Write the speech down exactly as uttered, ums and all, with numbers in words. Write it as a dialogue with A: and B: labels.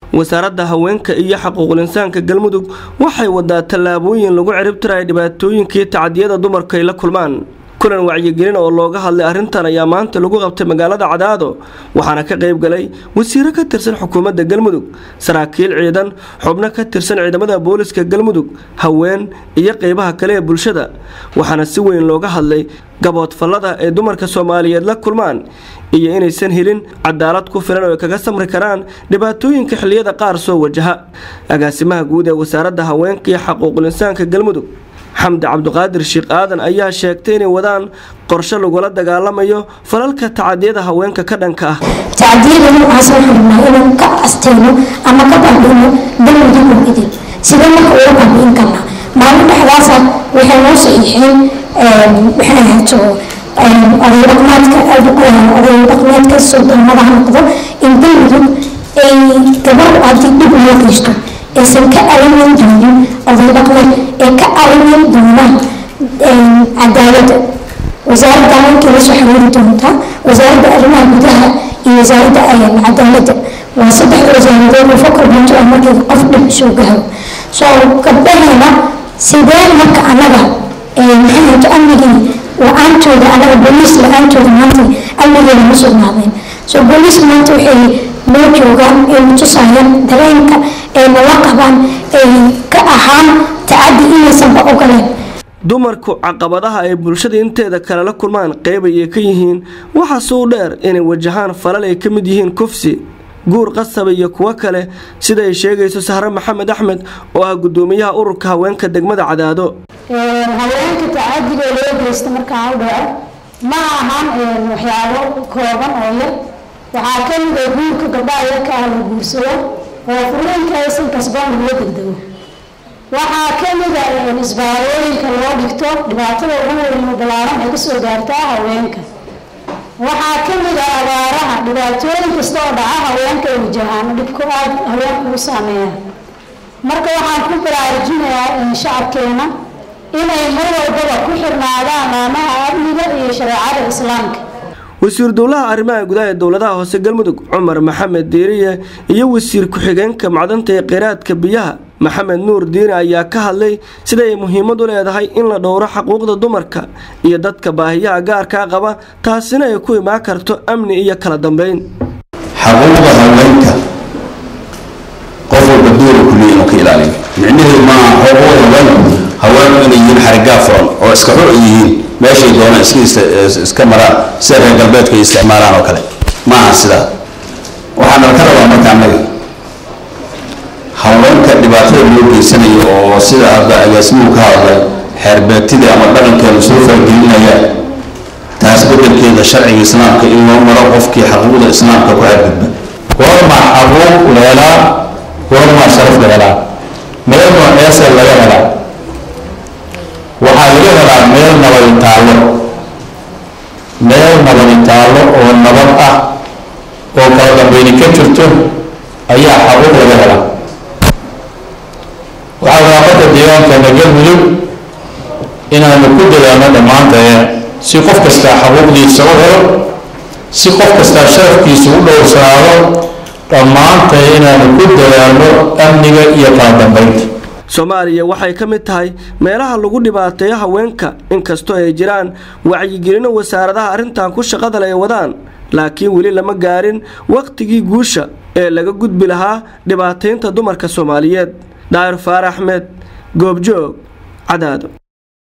A: wasaaradda haweenka iyo xuquuqul insaanka Galmudug waxay wadaa tallaabooyin lagu ciribtirayo dhibaatooyinkii tacadiyada dumarka ay la kulmaan. kulan wacyigelin oo looga hadlay arrintan ayaa maanta lagu qabtay magaalada Cadaado waxaana ka qayb galay wasiiro ka tirsan xukuumadda Galmudug, saraakiil ciidan, xubno ka tirsan ciidamada booliska Galmudug, haween iyo qaybaha kale ee bulshada. waxaana si weyn looga hadlay gabood falada ee dumarka Soomaaliyeed la kulmaan iyo inaysan helin cadaalad ku filan oo kaga samri karaan dhibaatooyinka xilliyada qaar soo wajaha. agaasimaha guud ee wasaaradda haweenka iyo xuquuqul insaanka Galmudug حمد عبد القادر الشيخ آدن أيها شاكتين ودان قرش لغولا دقالمايو فلالك تعديدها هوينك كدنكا
B: تعديدهم أصلا حرمنا إنهم كأستينو أما كبعدونو دلو دلو إذن سيدنا كأولا بين كلا معلوم بحراسة وحنو سيحين بحنهاتو أضي رقماتك أضي رقماتك السلطان ماذا هنقضو إن دلو دلو أي كبار أضي دلو ماكيشتو إنسان كألمين دوني أضي رقمات كألمين دونا عدالة وزارة دعوة كريس وحرير دونتا وزارة أرمى بدها وزارة أيام عدالة وصدح وزارة وفكر بنتو أمريكا أفضل سوقها سو كبهنا سيدان مك أنبا نحن تأمني وأنتو ذا أنا بوليس لأنتو ذا مانتي أمني المسؤول ناظم سو بوليس مانتو حي موجوغان المتصاير درينك مواقبا كأهام تعدي إلى سبع أقلين
A: dumarku caqabadaha ay bulshada inteeda kala la kulmaan qayb ay ka yihiin waxa soo dheer inay wajahaan falal ay kamid yihiin kufsi guur qasab iyo kuwa kale sida ay sheegayso Sahra Maxamed Axmed oo ah gudoomiyaha ururka haweenka degmada Cadaado
B: haweenka taadiga loo geysto marka ay dhaco ma ahan waxyaabo kooban oo yar waxa kamid ah guurka gabdhaha ka ah guursado oo furiinka aysan kasban loo degdego waxa kamid ah isbaarooyinka loo dhigto dhibaatada ugu weyn ee balaaran ay soo gaartaa haweenka waxa kamid ah abaaraha dhibaatooyin kasta oo dhaca haweenka ay wajahaan dhibku aad haweenku u saameeyaan marka waxaan ku baraarujinayaa shacabkeena inay mar walba ku xirnaadaan amaanaha amniga iyo shariicada islaamka.
A: wasiir dowlaha arrimaha gudaha ee dowladaha hoose Galmudug Cumar Maxamed Diiriye iyo wasiir ku-xigeenka macdanta ee qeyraadka biyaha Maxamed Nuur Diin ayaa ka hadlay sida ay muhiimad u leedahay in la dhowro xuquuqda dumarka iyo dadka baahiyaha gaarka qaba taasina ay ku imaan karto amni iyo kala dambeyn.
C: xuquuqda haweenka qof walba door ku leeyahay ka ilaaliyo micnaheedu ma xuquuqda haweenku haweenku inay yihiin xariga furan oo iska xor yihiin meeshay doonaan iska iska maraan sida reer galbeedka ay isticmaalaan oo kale ma aha sida waxaan ka rabaa markaa anaga haweenka dhibaatada loo geysanayo oo sida hadda agaasimuhu ka hadlay xeerbeetida ama dhaqankeena soo fargelinaya taas beddelkeeda sharciga islaamka in loo maro qofkii xuquuqda islaamka ku xadgudba goorma xuquuq leelaa goorma sharaf leelaa meel nooceesa laga helaa waxaa laga helaa meel nabad taalo meel nabad taalo oo nabad ah oo kala dambeyn ka jirto ayaa xuquuq laga helaa waxaa waqtiga deegaanka Galmudug inaanu ku dadaano dhamaanteen si qof kasta xuquuqdiisa u helo si qof kasta sharafkiisa u dhowrsanaado dhamaanteen inaanu ku dadaano amniga iyo kala dambeynta.
A: Soomaaliya waxay ka mid tahay meelaha lagu dhibaateeyo haweenka inkastoo ay jiraan wacyigelin wasaaradaha arrintan ku shaqada leh wadaan laakiin wali lama gaarin waqtigii guusha ee laga gudbi lahaa dhibaateynta dumarka Soomaaliyeed. Daahir Faarax Ahmed, Goobjoog, Cadaado.